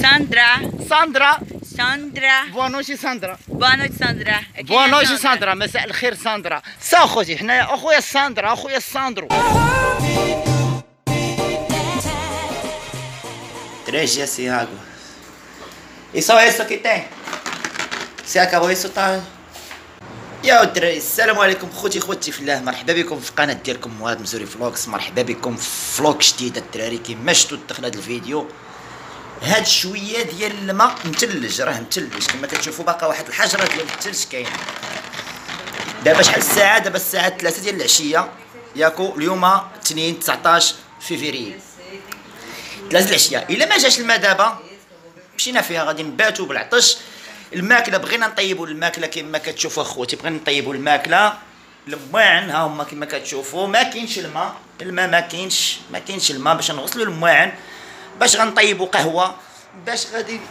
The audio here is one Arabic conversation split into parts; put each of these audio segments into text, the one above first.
ساندرا. ساندرا. بونوشي ساندرا. بونوشي ساندرا. مساء الخير ساندرا. سا خوتي حنايا اخويا ساندرا، اخويا ساندرو. Três dias sem água. E só isso que tem. Se acabou isso tá. يا الدراري السلام عليكم خوتي في الله، مرحبا بكم في القناه ديالكم مواد مزوري فلوكس. مرحبا بكم في فلوق جديد الدراري. كيما شفتوا دخل هذا الفيديو هاد شويه ديال الماء متلج، راه متلج كما كتشوفوا، باقا واحد الحجره ديال الثلج كاين. دابا شحال الساعه؟ دابا الساعه 3 ديال العشيه ياكو. اليوم اثنين 19 فيفري 3 العشيه. الا ما جاش الماء دابا مشينا فيها غادي نباتوا بالعطش. الماكله بغينا نطيبوا الماكله كما كتشوفوا اخوتي، بغينا نطيبوا الماكله. المواعن ها هما كما كتشوفوا، ما كاينش الماء ما كاينش الماء باش نغسلوا المواعن، باش غنطيبوا قهوه، باش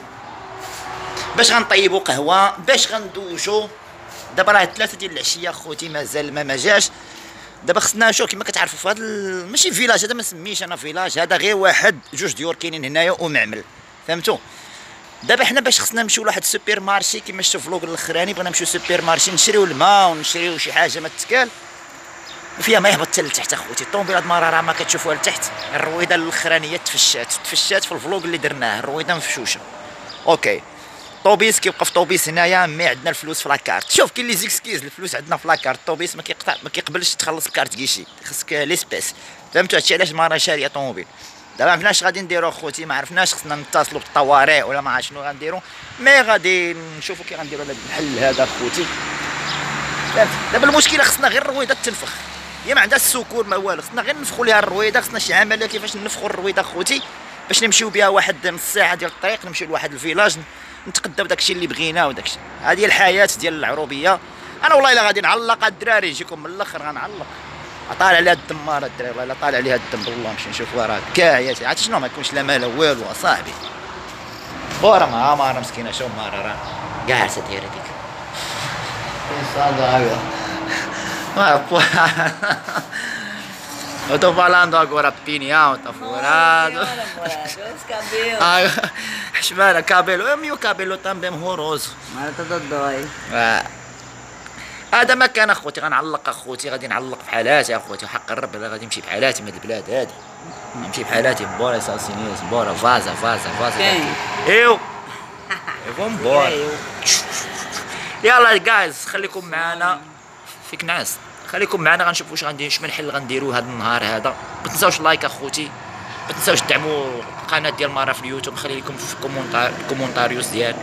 غنطيبوا قهوه، باش غندوجوا. دابا راه 3 ديال العشيه اخوتي، مازال الماء ما جاش. دابا خصنا نشوف كما كتعرفوا في هذا ماشي فيلاج، هذا ما نسميش انا فيلاج، هذا غير واحد جوج ديور كاينين هنايا ومعمل، فهمتوا؟ دابا حنا باش خصنا نمشيو لواحد السوبر مارشي كما شفتوا في الفلوق الاخراني، بغينا نمشيو سوبر مارشي نشريو الماء ونشريو شي حاجه ما تتكال وفيها ما يهبط حتى لتحت اخوتي. الطوموبيله هاد المره راه ما كتشوفوها لتحت، الرويده الاخرانيه تفشات في الفلوق اللي درناه، الرويده مفشوشه. اوكي طوبيس كيبقى في طوبيس هنايا، مي عندنا الفلوس في لاكارت. شوف كاين لي زيكسكيز، الفلوس عندنا في لاكارت. الطوبيس ما كيقبلش تخلص بكارت كيشي، خصك ليسبيس، فهمتوا؟ هادشي علاش المره شاريه طوموبيل. دابا ما عرفناش غادي نديرو اخوتي، ما عرفناش، خصنا نتصلوا بالطوارئ ولا ما عرفت شنو غنديرو، مي غادي نشوفوا كي غنديروا هذا الحل هذا اخوتي. دابا المشكله خصنا غير الرويده تنفخ، هي ما عندها السكور ما والو، خصنا غير نفخوا ليها الرويده. خصنا شي عمليه كيفاش نفخوا الرويده اخوتي باش نمشيو بها واحد نص ساعه ديال الطريق، نمشيو لواحد الفيلاج نتقداو داكشي اللي بغينا وداكشي. هذه هي الحياه ديال العروبيه. انا والله الا غادي نعلق الدراري، نجيكم من الاخر غنعلق. طالع عليها الدمار الدراري، والله الا طالع عليها الدم بالله. نمشي نشوف راه كاعياتي، عرفتي شنو ما يكونش لا مال والو اصاحبي. ورا مارا مسكينه، شوف مارا راه كاع دايره ديك eu tô falando agora opinião, tá furado. Espera, cabelo, o meu cabelo também horroroso. مرة داي. هذا مكان اخوتي، غنعلق اخوتي، غادي نعلق بحالاتي اخوتي، وحق الرب غادي نمشي بحالاتي من هاد البلاد هادي، نمشي بحالاتي بورا سالسينيوس بورا فازا ايوا ايوا بورا. يلا جايز خليكم معنا فيك ناس، خليكم معنا غنشوفوا واش غندير، شمن حل غنديروا هذا النهار هذا. ما تنساوش لايك اخوتي، ما تنساوش تدعموا القناه ديال مارا في اليوتيوب، نخلي لكم في الكومونتاريوس ديال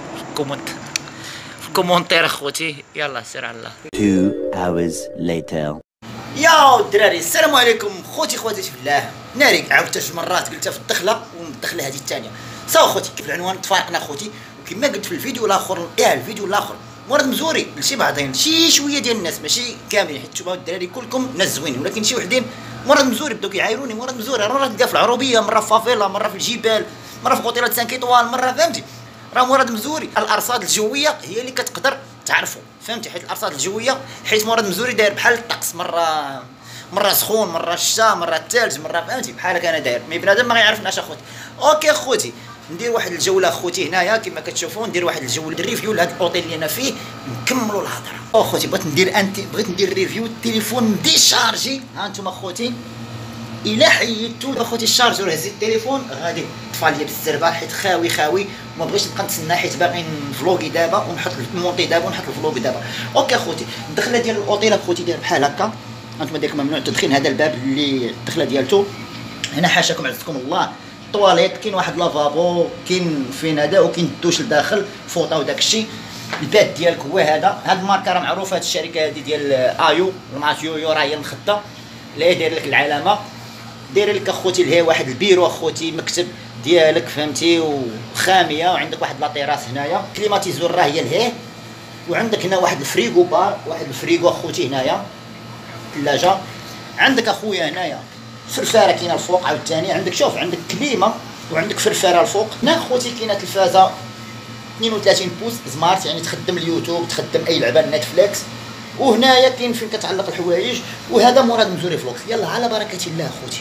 في الكومونتير اخوتي. يلا سير على الله. 2 hours later. يا الدراري السلام عليكم خوتي في الله. ناري عاودتها جوج مرات قلتها في الدخله والدخله هذه الثانيه. سوا خوتي كيف العنوان تفارقنا خوتي، وكما قلت في الفيديو الاخر الفيديو الاخر مرض مزوري لشي بعضين، شي شويه ديال الناس ماشي كاملين، حيت شوفوا الدراري كلكم ناس زوينين، ولكن شي وحدين مرض مزوري بداو كيعايروني مرض مزوري. راه تلقى في العروبيه، مره في فافيلا، مره في الجبال، مره في اوتيلات 5 ايطوال، مره فهمتي. راه مرض مزوري. الارصاد الجويه هي اللي كتقدر تعرفوا، فهمتي، حيت الارصاد الجويه حيت مرض مزوري داير بحال الطقس، مره سخون، مره الشتا، مره الثلج، مره فهمتي بحالك انا داير، مي بنادم ما غيعرفناش اخوتي. اوكي اخوتي ندير واحد الجوله اخوتي هنايا كما كتشوفوا، ندير واحد الجوله الريفيو لهذا الاوتيل اللي انا فيه، نكملوا الهضره. اخوتي بغيت ندير ريفيو التليفون ديشارجي. ها انتم اخوتي الا حيدتو اخوتي الشارجور هزيت التليفون غادي طفى لي بالزربه، حيت خاوي وما بغيتش نبقى نتسنى، حيت باغي نفلوغي دابا ونحط المونطي دابا ونحط الفلوغي دابا. اوكي اخوتي الدخله ديال الاوتيل اخوتي داير بحال هكا، انتم ديك ممنوع التدخين، هذا الباب اللي الدخله ديالته هنا حاشاكم عزكم الله. الطواليت كاين واحد لافابو، كاين فين هذا، وكاين الدوش لداخل فوطه وداك الشيء. الباب ديالك هو هذا، هاد الماركه راه معروفه، هاد الشركه هادي ديال ايو المارك يو راه هي المخده اللي داير لك العلامه، داير لك اخوتي اللي هي واحد البيرو اخوتي، مكتب ديالك فهمتي، وخاميه، وعندك واحد لاطيراس هنايا، كليماتيزور راه هي لهيه، وعندك هنا واحد الفريغو بار، واحد الفريغو اخوتي هنايا، ثلاجه. عندك اخويا هنايا فرفاره كاينه الفوق عاوتاني، عندك شوف عندك كليمه وعندك فرفاره الفوق. هنا اخوتي كاينه تلفازه 32 بوس سمارت، يعني تخدم اليوتيوب، تخدم اي لعبه نتفليكس. وهنايا كاين فين كتعلق الحوايج، وهذا مراد مزوري فلوكس. يلا على بركه الله اخوتي.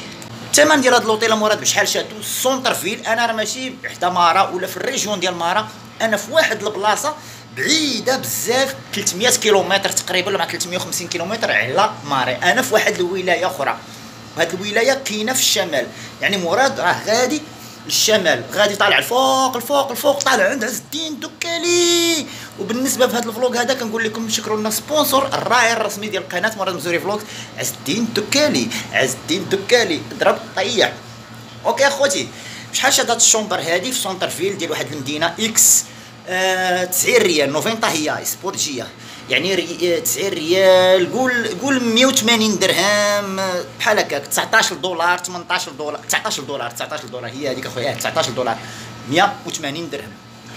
الثمن ديال هاد لوطيل مراد بشحال شاتو سونتر فيل. انا راه ماشي حدا مارا ولا في الريجيون ديال مارا، انا في واحد البلاصه بعيده بزاف 300 كيلومتر تقريبا ولا مع 350 كيلومتر على ماري. انا في واحد الولايه اخرى، وهاد الولايه كاينه في الشمال، يعني مراد راه غادي للشمال، غادي طالع الفوق الفوق الفوق، طالع عند عز الدين الدكالي. وبالنسبه في هذا الفلوق هذا كنقول لكم شكرا لنا سبونسور الراعي الرسمي ديال القناه مراد مزوري فلوق، عز الدين الدكالي. عز الدين الدكالي ضرب طيح. اوكي اخوتي، بشحال شاد هاد الشومبر هادي في سونتر فيل ديال واحد المدينه اكس؟ 90 ريال، نوفينتا هي سبورتجيه، يعني 90 ريال، قول 180 درهم بحال هكاك، 19 دولار 18 دولار 19 دولار 19 دولار هي هذيك اخويا، 19 دولار 180 درهم،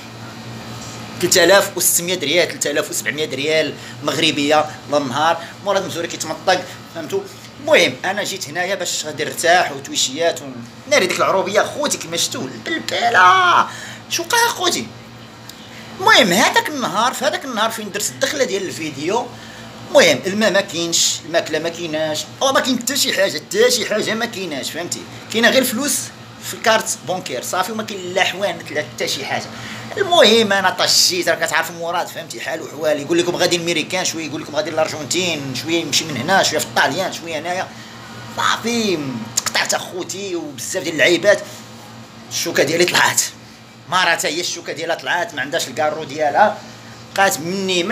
3600 ريال 3700 ريال مغربيه للنهار. مراد مزوري كيتمطق، فهمتوا؟ المهم انا جيت هنايا باش غادي نرتاح وتويشيات ناري ديك العروبيه اخوتي كيما شفتوا البلبله شو وقع اخوتي. المهم في هذاك النهار فين درت الدخله ديال الفيديو، المهم الماء ما كاينش، الماكله ما كايناش، ما كاين حتى شي حاجه ما كايناش، فهمتي؟ كاينه غير فلوس في الكارت بونكير صافي، وما كاين لا حوان حتى شي حاجه. المهم انا طشيت، راك كتعرف مراد فهمتي حالو حوال، يقول لكم غادي الميريكان شويه، يقول لكم غادي الارجنتين شويه، يمشي من هنا شويه في الطاليان شويه هنايا، صافي قطعت اخوتي وبزاف ديال اللعيبات. الشوكه ديالي طلعت، مارا حتى هي الشوكه ديالها طلعت، ما عندهاش الكارو ديالها، بقات مني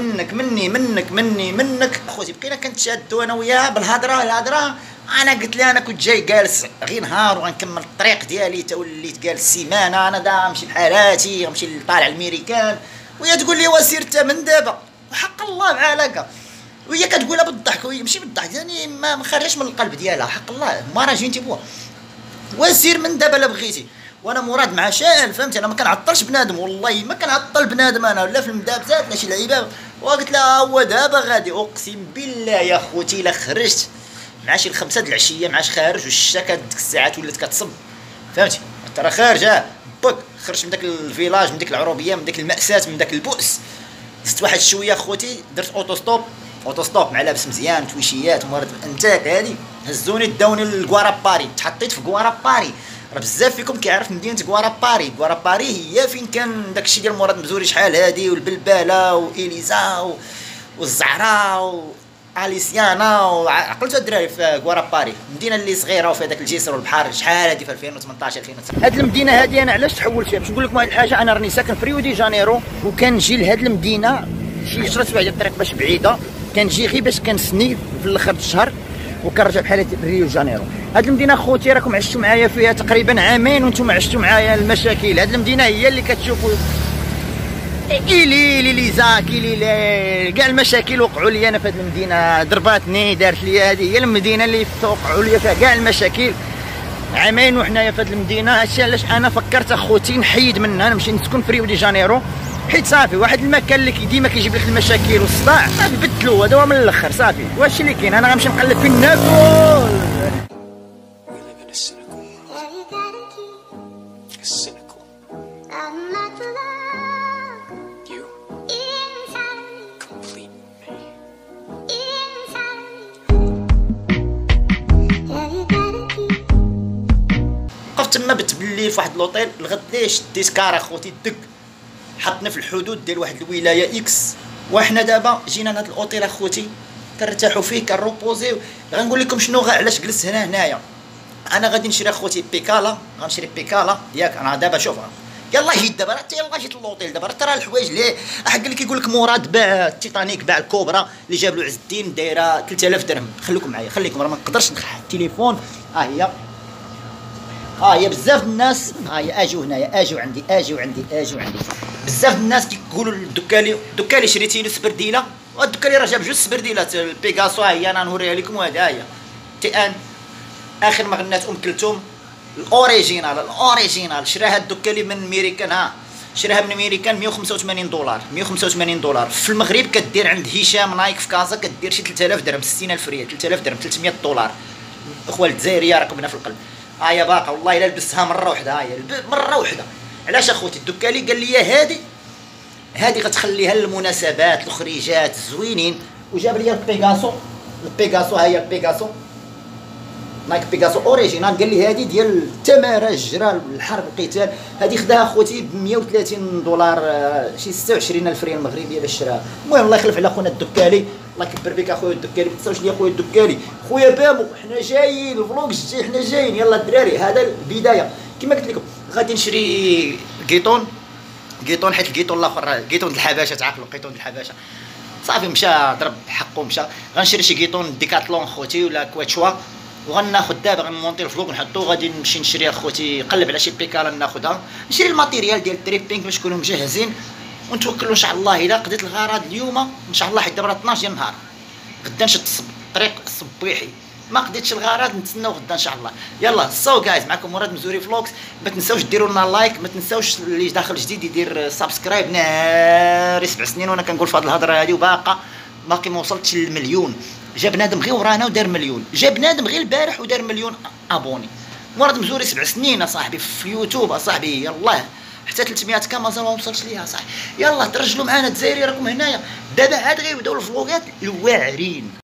منك اخوتي. بقينا كنتشادوا انا وياها بالهضره. انا قلت لها انا كنت جاي جالس غير نهار وغنكمل الطريق ديالي، تا وليت جالس سيمانه انا دا نمشي بحالاتي، غنمشي طالع الميريكان، وهي تقول لي وسير انت من دابا، وحق الله بحال هكا، وهي كتقولها بالضحك، وهي ماشي بالضحك يعني ما خرجش من القلب ديالها، حق الله ما راه جيتي بوها وسير من دابا لا بغيتي. وانا مراد مع شان فهمتي، انا ما كنعطلش بنادم، والله ما كنعطل بنادم انا، ولا في المدابزات لا شي لعيبه. وقلت لها هو دابا غادي، اقسم بالله يا خوتي الا خرجت مع شي الخمسة د العشيه معاش خارج، والشتا ديك الساعات ولات كتصب فهمتي، انت راه خارج بك، خرجت من داك الفيلاج، من ديك العروبيه، من داك المأساة، من داك البؤس، زدت واحد شويه خوتي، درت اوتوستوب مع لابس مزيان تويشيات مراد انتاك هادي، هزوني داوني لكواراباري، تحطيت في كواراباري. راه بزاف فيكم كيعرف مدينه كواراباري هي فين كان داكشي ديال مراد مزوري شحال هادي، والبلباله واليزا والزعراء واليسيانا، وعقلتوا الدراري في كواراباري، المدينه اللي صغيره وفيها داك الجسر والبحر، شحال هادي في 2018 2019. هاد المدينه هادي انا علاش تحولت فيها؟ باش نقول لكم واحد الحاجه، انا راني ساكن في ريو دي جانيرو، وكنجي لهاد المدينه شي 10 سوايع ديال الطريق باش بعيده، كنجي غير باش كنسني في الاخر الشهر وكنرجع بحال ريو جانيرو. هاد المدينه خوتي راكم عشتوا معايا فيها تقريبا عامين، وانتم عشتوا معايا المشاكل. هاد المدينه هي اللي كتشوفوا لي كاع المشاكل وقعوا لي انا في هاد المدينه، ضرباتني دارت لي، هذه هي المدينه اللي وقعوا لي فيها كاع المشاكل. عامين وحنايا في هاد المدينه، هادشي علاش انا فكرت اخوتي نحيد منها نمشي نسكن في ريو دي جانيرو، حيت صافي واحد المكان اللي ديما كيجيب لك المشاكل والصداع صافي بدلو، هذا هو من الاخر صافي. واش اللي كاين؟ انا غنمشي نقلب فين ناكل. وقفت تما بتبلي في واحد لوطيل الغداش، التذكار اخوتي دك حطني في الحدود ديال واحد الولايه اكس، وحنا دابا جينا لهاد الاوتيل اخوتي كنرتاحوا فيه كنروبوزيو. غنقول لكم شنو علاش جلست هنايا. انا غادي نشري اخوتي بيكالا، غنشري بيكالا ياك. انا دابا شوف يلا جيت دابا، يلا جيت للوطيل دابا، ترى الحوايج اللي حق اللي كيقول لك مراد باع التيتانيك، باع الكوبرا اللي جاب له عز الدين دايره 3000 درهم. خليكم معايا راه ما نقدرش نخلع التليفون. هي بزاف الناس اجيو هنايا، اجيو عندي بزاف الناس كيقولوا الدكالي شريتي له سبرديله، والدكالي راه جاب جوج سبرديلات البيكاسو، هي انا نوريها لكم، وهذا هي تي ان اخر ما غنات كلثوم الاوريجينال شراها الدكالي من ميريكان، شراها من ميريكان 185 دولار. في المغرب كدير عند هشام نايك في كازا كدير شي 3000 درهم، 60000 ريال، 3000 درهم، 300 دولار. اخوة الجزائريه راكم هنا في القلب. هي باقا والله الا لبستها مره واحده، مره واحده. علاش اخوتي؟ الدكالي قال لي هادي غتخليها للمناسبات الخريجات الزوينين، وجاب لي البيكاسو، هي البيكاسو نايك بيكاسو اوريجينال، قال لي هذه ديال التماره الجرى الحرب القتال، هذه خداها خوتي ب 130 دولار، شي 26,000 ريال مغربيه باش شراها. المهم الله يخلف على خونا الدكالي، الله يكبر بك اخويا الدكالي، ما تنساوش لي اخويا الدكالي، خويا بامو حنا جايين الفلوق الجاي، حنا جايين يلا الدراري. هذا البدايه كما قلت لكم. غادي نشري قيطون حيت القيطون الاخر قيطون الحبشه، تعقلوا قيطون الحبشه صافي مشى ضرب حقه مشى. غنشري شي قيطون ديكاتلون خوتي ولا كواتشوا، وغناخذ دابا غنمونطي الفلوق نحطو، غادي نمشي نشري اخوتي نقلب على شي بيكالا ناخذها، نشري الماتيريال ديال التريبينغ باش نكونوا مجهزين، ونتوكلوا ان شاء الله. الا قضيت الغرض اليوم ان شاء الله، حيت دابا 12 ديال النهار، غدا نشد الطريق الصبيحي. ما قضيتش الغرض نتسناو غدا ان شاء الله. يلا سو جايز، معكم مراد مزوري فلوكس. ما تنساوش ديروا لنا لايك، ما تنساوش اللي داخل جديد يدير سبسكرايب. ناري 7 سنين وانا كنقول في هذه الهضره هذه، باقي ما وصلتش للمليون. جا بنادم غير ورانا ودار مليون، جا بنادم غير البارح ودار مليون ابوني. مراد مزوري 7 سنين اصاحبي في اليوتيوب اصاحبي، يلاه حتى 300 كا مازال ما وصلتش ليها صاحبي. يلا ترجلوا معنا الجزائري راكم هنايا، دابا عاد غيبداو الفلوغات الواعرين.